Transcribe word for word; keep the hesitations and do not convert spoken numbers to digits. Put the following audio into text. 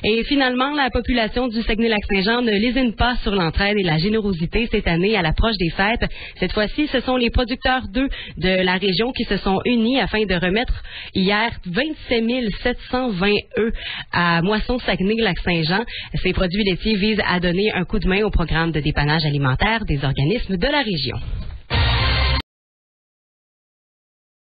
Et finalement, la population du Saguenay-Lac-Saint-Jean ne lésine pas sur l'entraide et la générosité cette année à l'approche des fêtes. Cette fois-ci, ce sont les producteurs d'œufs de la région qui se sont unis afin de remettre hier vingt-sept mille sept cent vingt œufs à Moisson Saguenay-Lac-Saint-Jean. Ces produits laitiers visent à donner un coup de main au programme de dépannage alimentaire des organismes de la région.